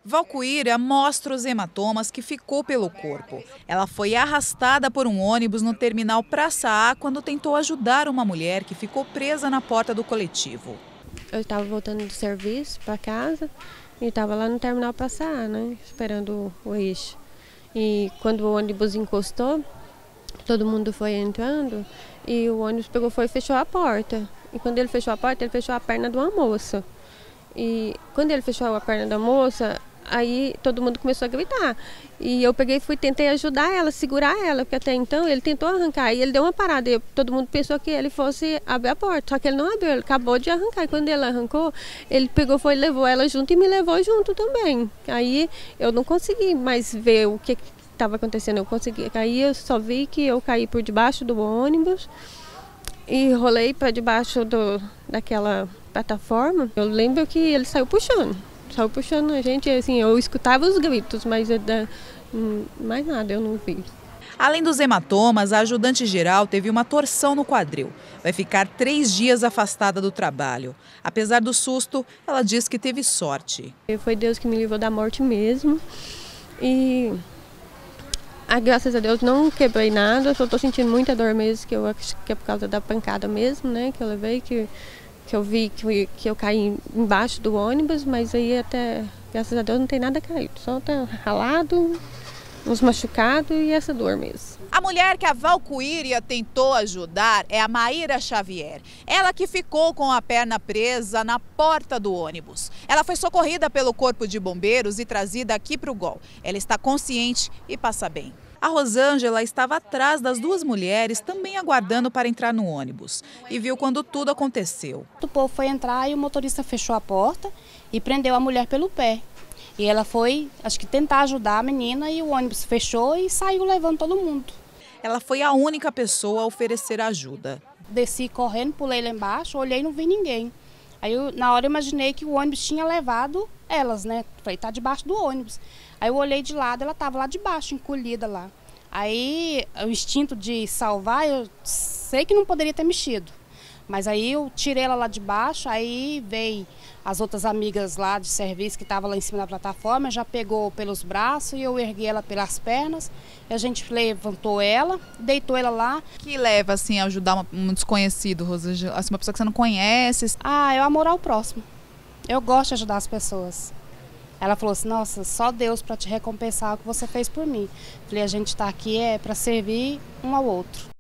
Valcoíria mostra os hematomas que ficou pelo corpo. Ela foi arrastada por um ônibus no terminal Praça A quando tentou ajudar uma mulher que ficou presa na porta do coletivo. Eu estava voltando do serviço para casa e estava lá no terminal Praça A, né, esperando o eixo. E quando o ônibus encostou, todo mundo foi entrando e o ônibus foi e fechou a porta. E quando ele fechou a porta, ele fechou a perna de uma moça. E quando ele fechou a perna da moça, aí todo mundo começou a gritar. E eu tentei ajudar ela, segurar ela, porque até então ele tentou arrancar. E ele deu uma parada. E todo mundo pensou que ele fosse abrir a porta. Só que ele não abriu, ele acabou de arrancar. E quando ele arrancou, ele foi e levou ela junto e me levou junto também. Aí eu não consegui mais ver o que estava acontecendo. Aí eu só vi que eu caí por debaixo do ônibus e rolei para debaixo daquela plataforma. Eu lembro que ele saiu puxando a gente, assim, eu escutava os gritos, mas mais nada eu não vi. Além dos hematomas, a ajudante geral teve uma torção no quadril. Vai ficar 3 dias afastada do trabalho. Apesar do susto, ela diz que teve sorte. Foi Deus que me livrou da morte mesmo. E graças a Deus não quebrei nada, só estou sentindo muita dor mesmo, que eu acho que é por causa da pancada mesmo, né, que eu levei, que eu vi que eu caí embaixo do ônibus, mas aí até, graças a Deus, não tem nada caído. Só tá ralado, uns machucados e essa dor mesmo. A mulher que a Valcoíria tentou ajudar é a Maíra Xavier. Ela que ficou com a perna presa na porta do ônibus. Ela foi socorrida pelo Corpo de Bombeiros e trazida aqui para o GOL. Ela está consciente e passa bem. A Rosângela estava atrás das 2 mulheres, também aguardando para entrar no ônibus, e viu quando tudo aconteceu. O povo foi entrar e o motorista fechou a porta e prendeu a mulher pelo pé. E ela foi, acho que tentar ajudar a menina, e o ônibus fechou e saiu levando todo mundo. Ela foi a única pessoa a oferecer ajuda. Desci correndo, pulei lá embaixo, olhei e não vi ninguém. Aí na hora eu imaginei que o ônibus tinha levado elas, né? Falei, tá debaixo do ônibus. Aí eu olhei de lado, ela estava lá debaixo, encolhida lá. Aí o instinto de salvar, eu sei que não poderia ter mexido. Mas aí eu tirei ela lá de baixo, aí veio as outras amigas lá de serviço que estavam lá em cima da plataforma, já pegou pelos braços e eu ergui ela pelas pernas. E a gente levantou ela, deitou ela lá. Que leva assim a ajudar um desconhecido, Rosângela, assim, uma pessoa que você não conhece? É o amor ao próximo. Eu gosto de ajudar as pessoas. Ela falou assim, nossa, só Deus para te recompensar o que você fez por mim. Falei, a gente está aqui para servir um ao outro.